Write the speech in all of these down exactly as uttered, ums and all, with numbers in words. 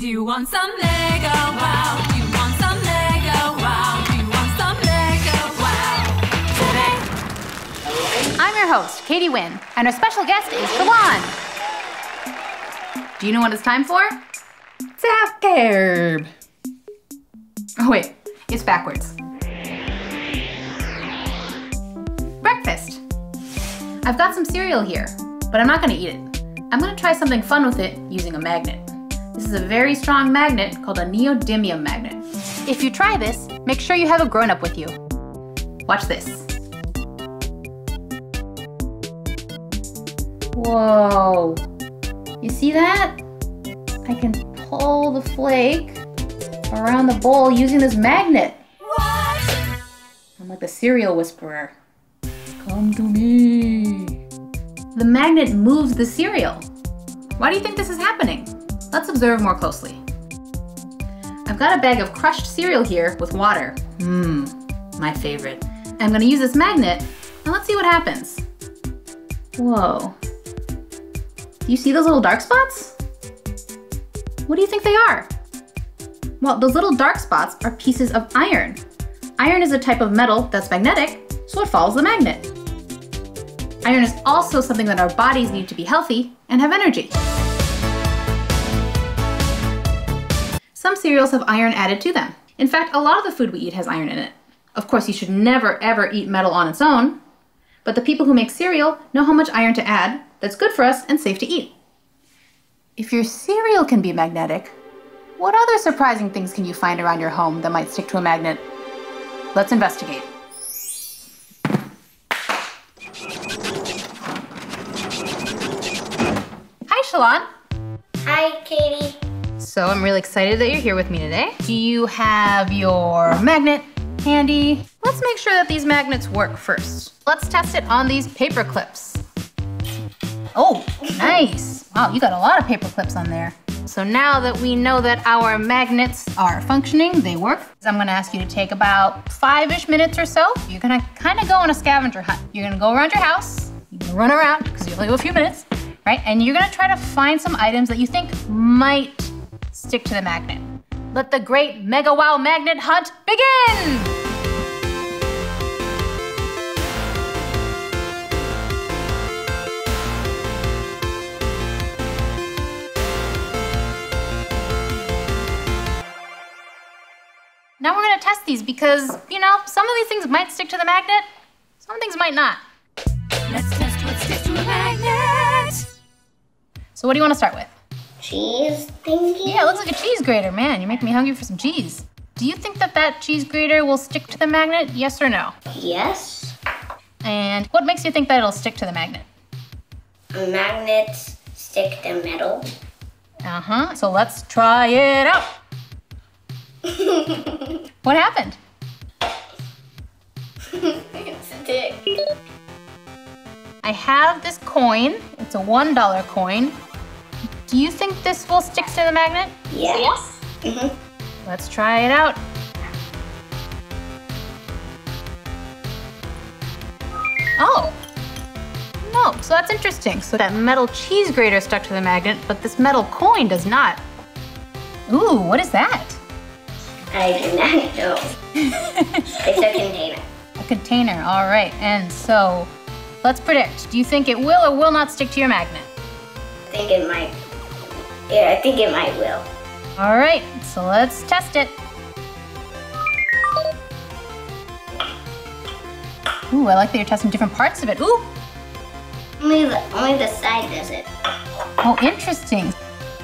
Do you want some Lego? Wow. Do you want some Lego? Wow. Do you want some Lego? Wow. Today. I'm your host, Katie Nguyen, and our special guest is Shelan. Do you know what it's time for? Zap Carb. Oh wait, it's backwards. Breakfast. I've got some cereal here, but I'm not gonna eat it. I'm gonna try something fun with it using a magnet. This is a very strong magnet called a neodymium magnet. If you try this, make sure you have a grown-up with you. Watch this. Whoa, you see that? I can pull the flake around the bowl using this magnet. What? I'm like the cereal whisperer. Come to me. The magnet moves the cereal. Why do you think this is happening? Let's observe more closely. I've got a bag of crushed cereal here with water. Mmm, my favorite. I'm gonna use this magnet, and let's see what happens. Whoa. Do you see those little dark spots? What do you think they are? Well, those little dark spots are pieces of iron. Iron is a type of metal that's magnetic, so it follows the magnet. Iron is also something that our bodies need to be healthy and have energy. Some cereals have iron added to them. In fact, a lot of the food we eat has iron in it. Of course, you should never ever eat metal on its own, but the people who make cereal know how much iron to add that's good for us and safe to eat. If your cereal can be magnetic, what other surprising things can you find around your home that might stick to a magnet? Let's investigate. Hi, Shelan. Hi, Katie. So I'm really excited that you're here with me today. Do you have your magnet handy? Let's make sure that these magnets work first. Let's test it on these paper clips. Oh, nice. Wow, you got a lot of paper clips on there. So now that we know that our magnets are functioning, they work, I'm gonna ask you to take about five-ish minutes or so. You're gonna kind of go on a scavenger hunt. You're gonna go around your house, you're gonna run around, because you only have a few minutes, right? And you're gonna try to find some items that you think might stick to the magnet. Let the great Mega Wow Magnet Hunt begin! Now we're gonna test these because, you know, some of these things might stick to the magnet, some things might not. Let's test what sticks to a magnet. So what do you wanna start with? Cheese thingy? Yeah, it looks like a cheese grater. Man, you're making me hungry for some cheese. Do you think that that cheese grater will stick to the magnet, yes or no? Yes. And what makes you think that it'll stick to the magnet? Magnets stick to metal. Uh-huh, so let's try it out. What happened? Stick. I have this coin. It's a one dollar coin. Do you think this will stick to the magnet? Yes. Mm-hmm. Let's try it out. Oh, no, so that's interesting. So that metal cheese grater stuck to the magnet, but this metal coin does not. Ooh, what is that? I do not know. It's a container. A container, all right. And so, let's predict. Do you think it will or will not stick to your magnet? I think it might. Yeah, I think it might will. All right, so let's test it. Ooh, I like that you're testing different parts of it. Ooh, Only the, only the side does it. oh, interesting.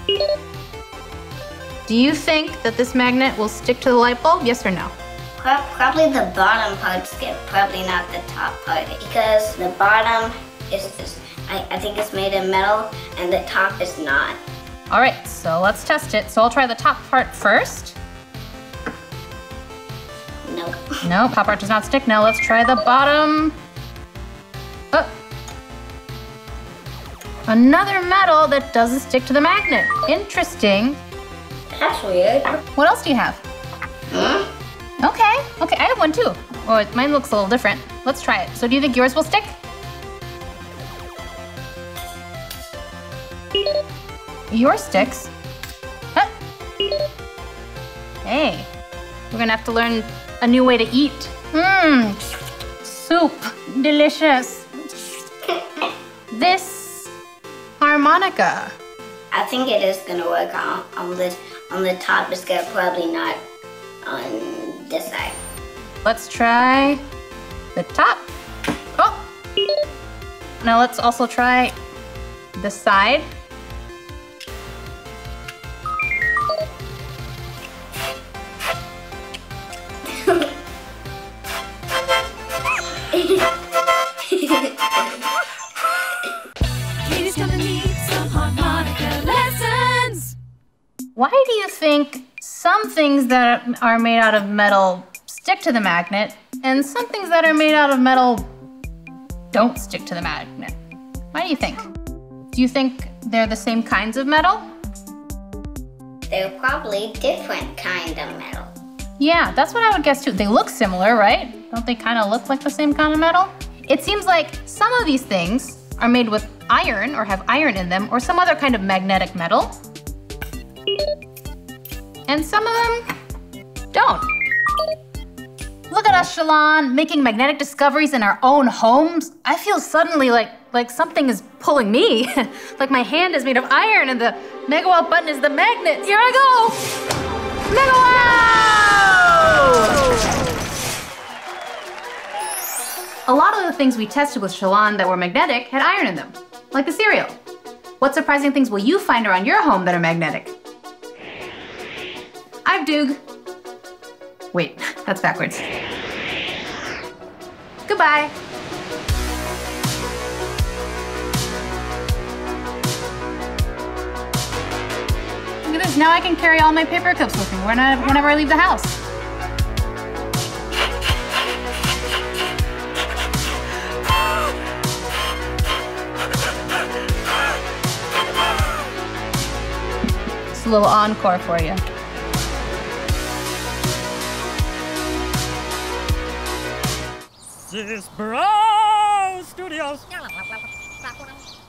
Do you think that this magnet will stick to the light bulb, yes or no? Pro- Probably the bottom parts get, probably not the top part. Because the bottom is, is I, I think it's made of metal and the top is not. All right, so let's test it. So I'll try the top part first. Nope. No, top part does not stick. Now let's try the bottom. Oh. Another metal that doesn't stick to the magnet. Interesting. That's weird. What else do you have? Hmm? Okay, okay, I have one too. Oh, mine looks a little different. Let's try it. So do you think yours will stick? Yours sticks. Huh. Hey, we're gonna have to learn a new way to eat. Mmm, soup, delicious. This harmonica. I think it is gonna work on, on the on the top biscuit, probably not on this side. Let's try the top. Oh! Now let's also try the side. Katie's gonna need some harmonica lessons. Why do you think some things that are made out of metal stick to the magnet and some things that are made out of metal don't stick to the magnet? Why do you think? Do you think they're the same kinds of metal? They're probably different kind of metal. Yeah, that's what I would guess too. They look similar, right? Don't they kind of look like the same kind of metal? It seems like some of these things are made with iron or have iron in them or some other kind of magnetic metal. And some of them don't. Look at us, Shelan, making magnetic discoveries in our own homes. I feel suddenly like, like something is pulling me. Like my hand is made of iron and the megawatt button is the magnet. Here I go! Megawatt! A lot of the things we tested with Shelan that were magnetic had iron in them, like the cereal. What surprising things will you find around your home that are magnetic? I've Doog. Wait, that's backwards. Goodbye. Look at this, now I can carry all my paper clips with me whenever I leave the house. It's a little encore for you. Sis Bro Studios.